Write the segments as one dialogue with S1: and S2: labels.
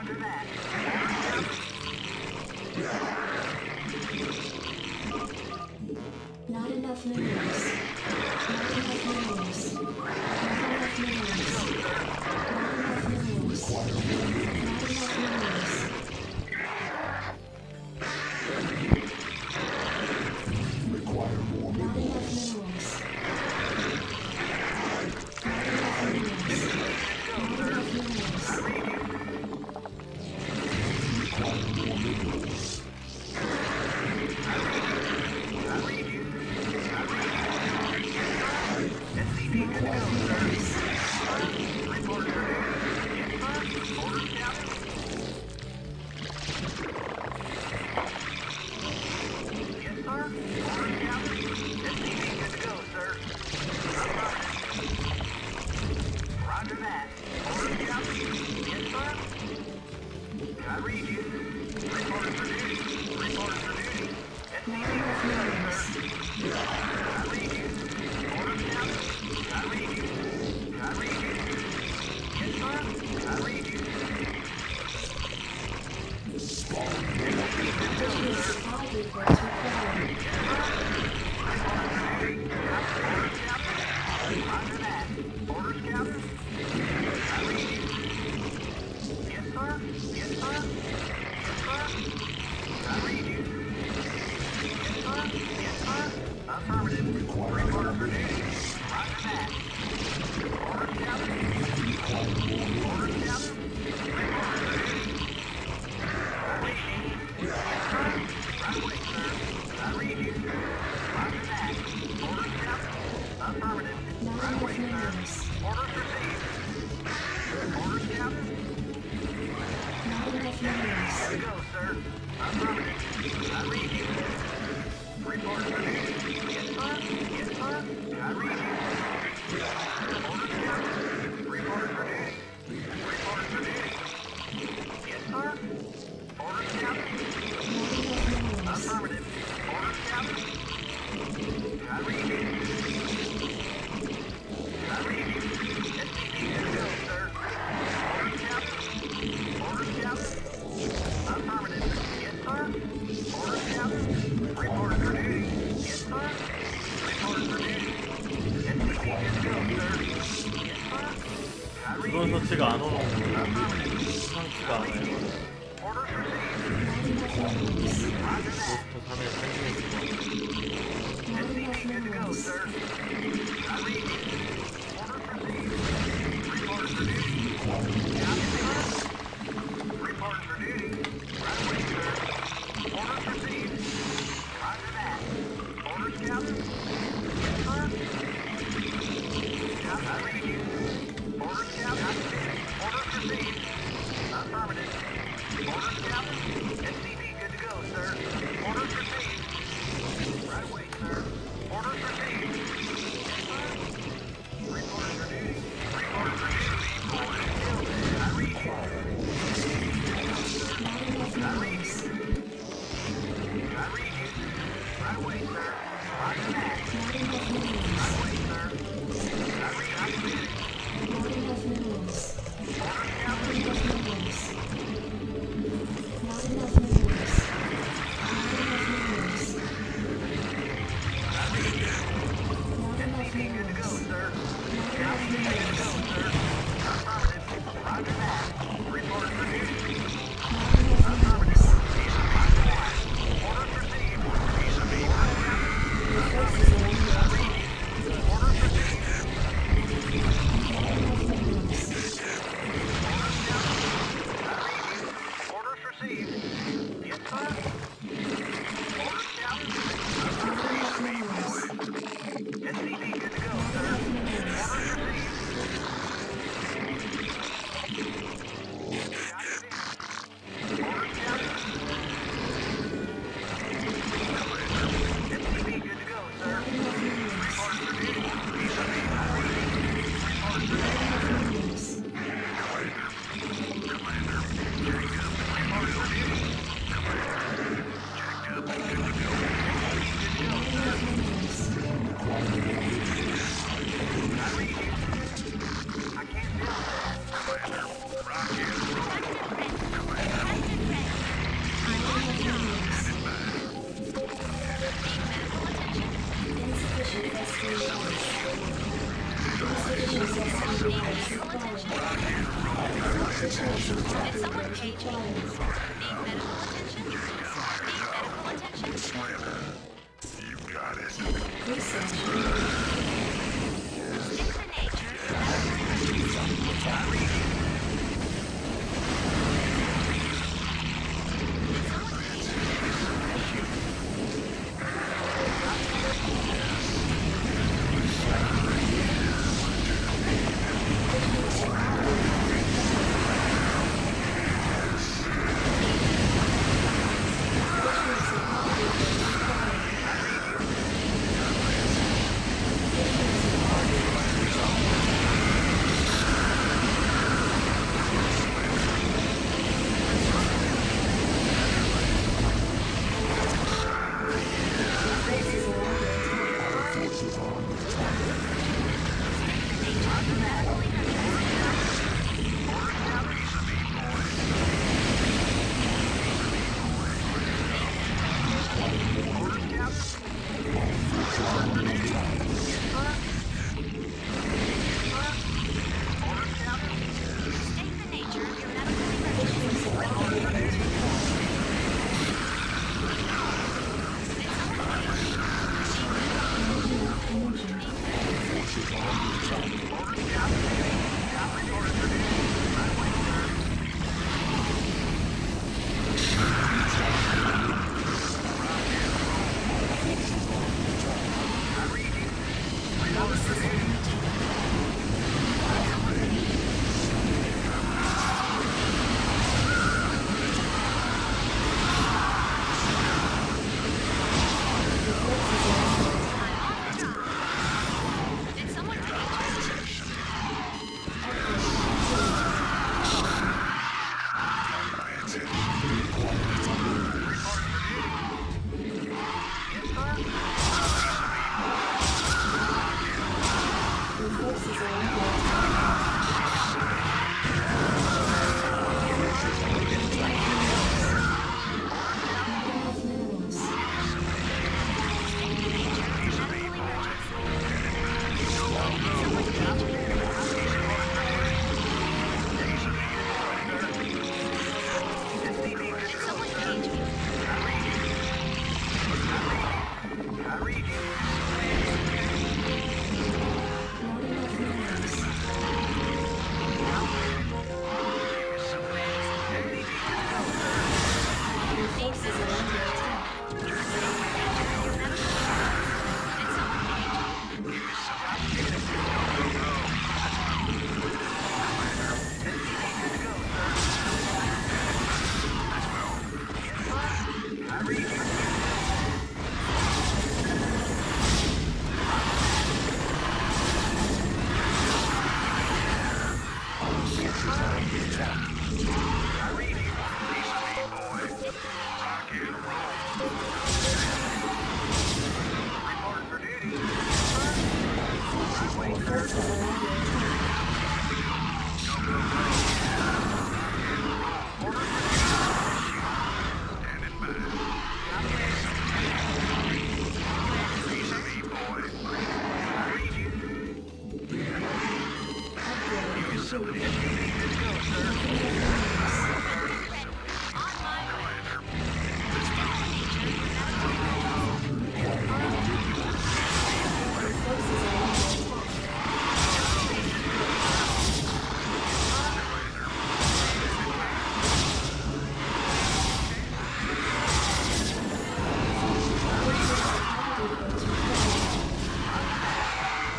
S1: Not enough minerals. Not enough minerals. Not enough minerals. Not enough minerals. Not enough minerals.
S2: Require more
S1: Not
S2: minerals.
S1: enough minerals. Not enough minerals. Not enough minerals.
S2: Require more minerals.
S3: 드론 서치가 안 오는 거구나. 상치가 안 해요. 로스터 3에
S1: someone page me? Need medical attention? Need medical attention?
S2: Slammer. You got it.
S1: Stick to nature.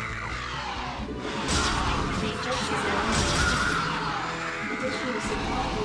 S4: Additional supply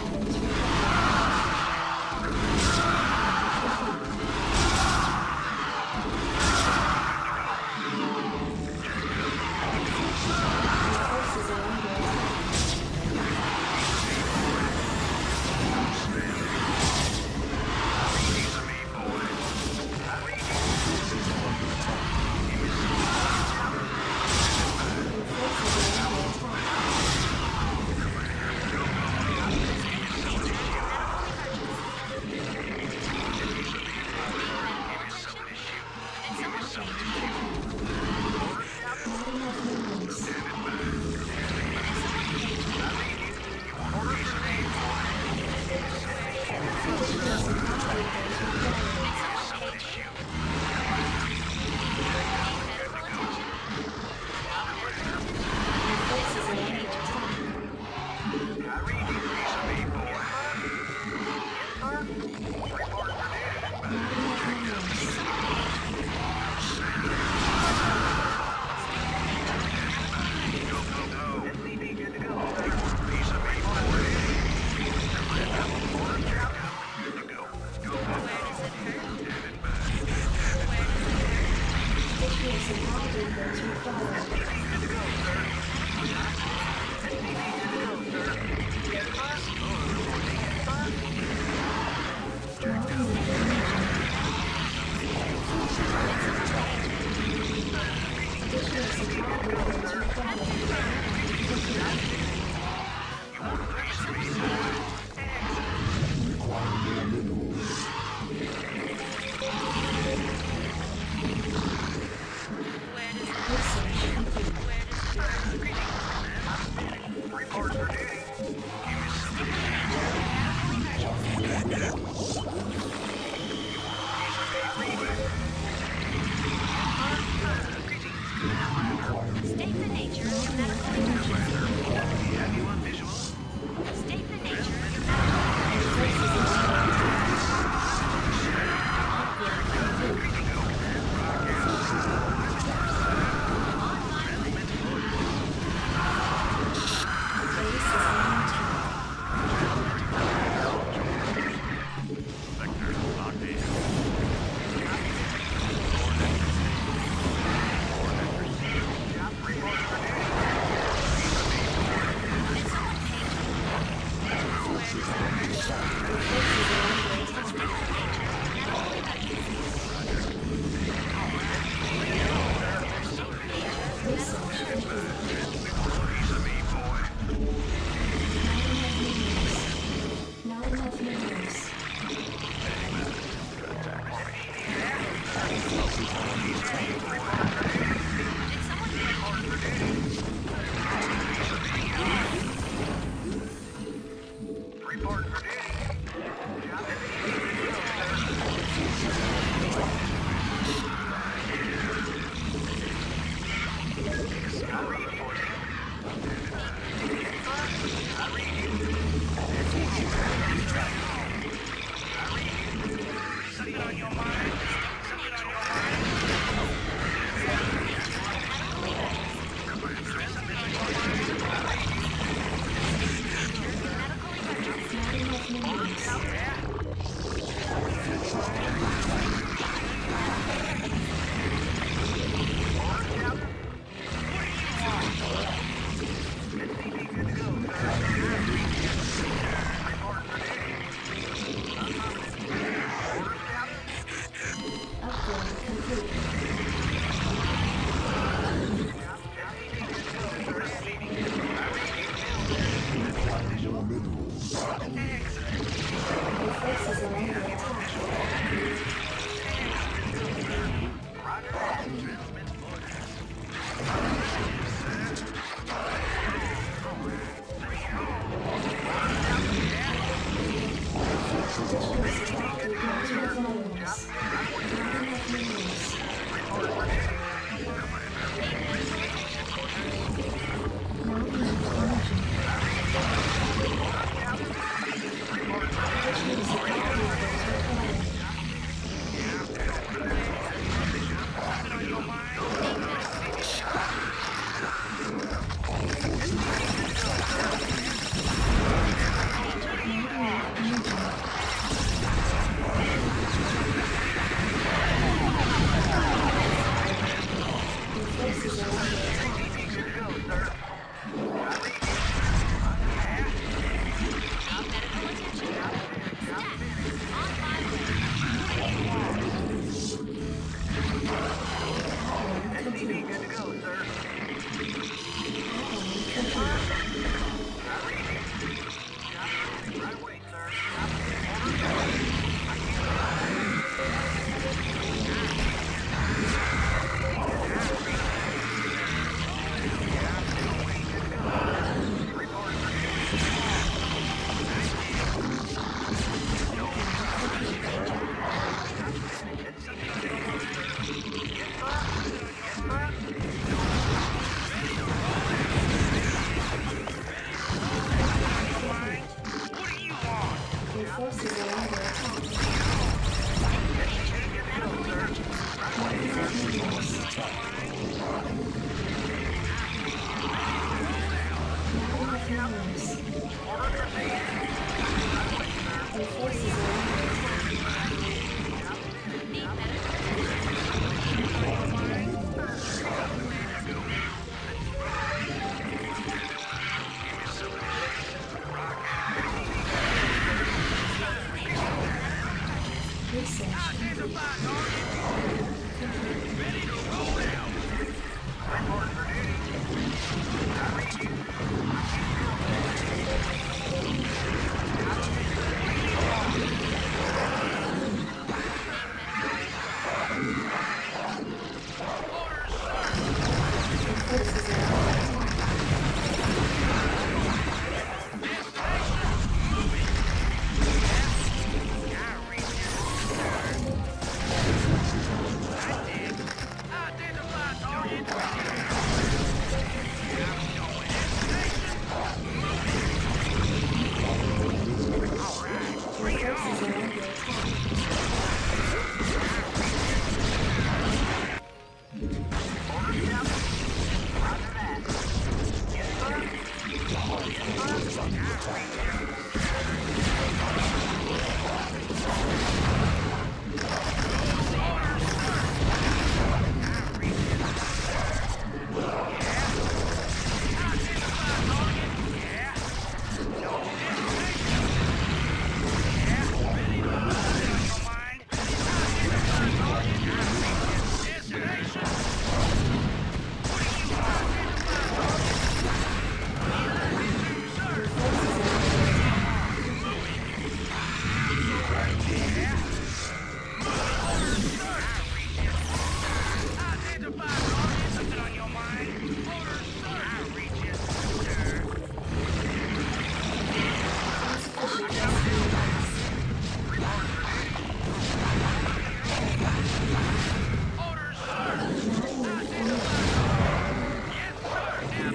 S4: Not enough minerals. Not enough minerals. Upgrade complete. Your forces are under attack. Additional supply not enough minerals. Not enough minerals. Not enough energy. Additional supply required. Not enough energy. Your forces are under attack. Upgrade complete. Upgrade complete. Your forces are under attack. Not enough minerals. Not enough minerals. Your forces are under attack. Research complete. Your forces are under attack.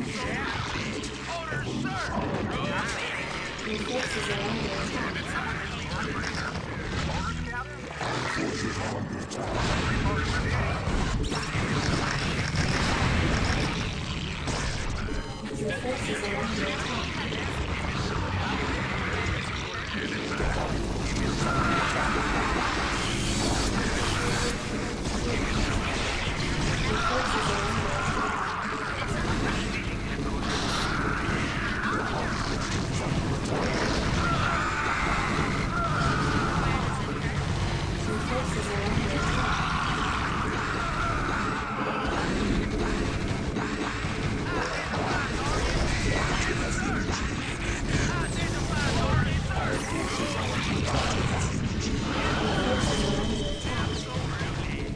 S4: Your forces are under attack. Your forces are under attack. Your forces are under attack. Your forces are under attack. Your forces are under attack.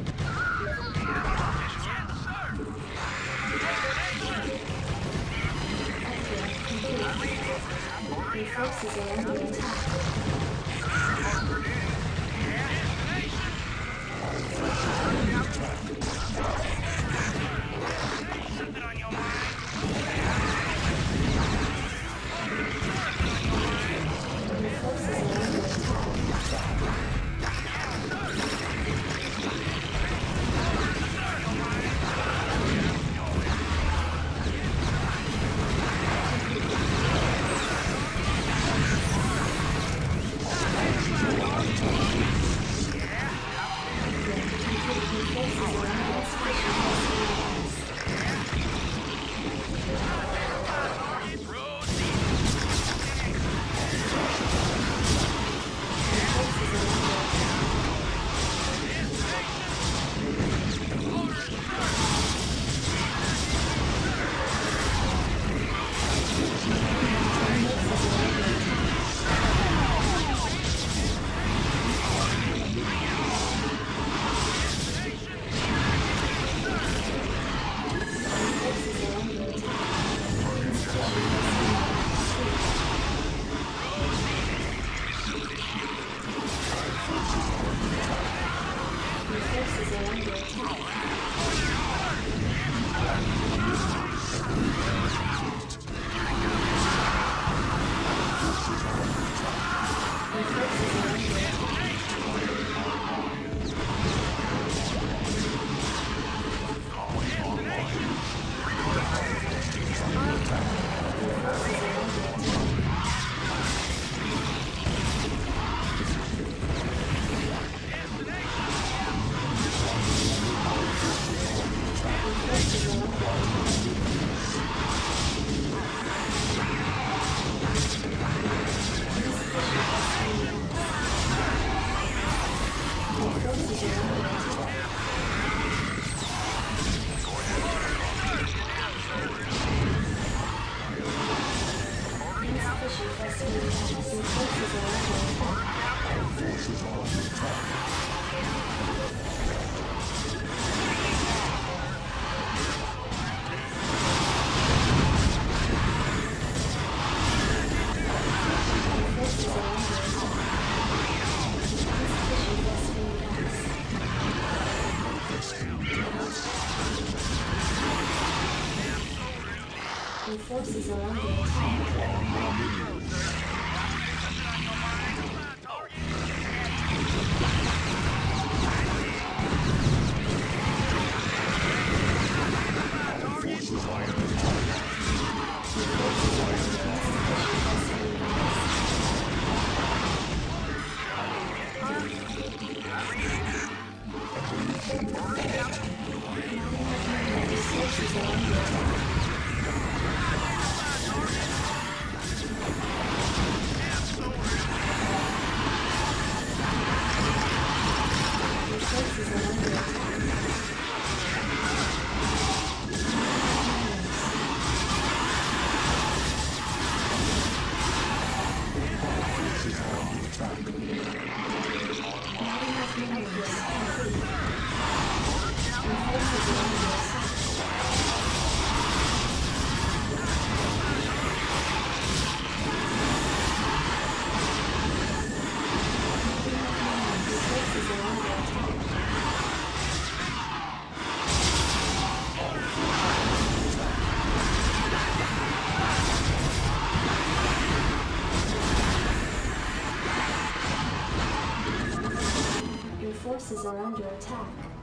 S4: Upgrade complete. Your forces are under attack. Your forces are under attack. Upgrade complete. Your forces are under attack. Your forces are under attack. Your forces are under attack. Your forces are under attack. Insufficient rescue. Your forces are under attack. Your forces are under attack. Your forces are under attack. Your forces are under attack. Insufficient rescue units. Your forces are under attack. Insufficient rescue units. Your forces are under attack. Your forces are under attack. Insufficient rescue units. Your forces are under attack. Your forces are under insufficient rescue units. Your forces are under attack. Your forces are under attack. forces are under attack.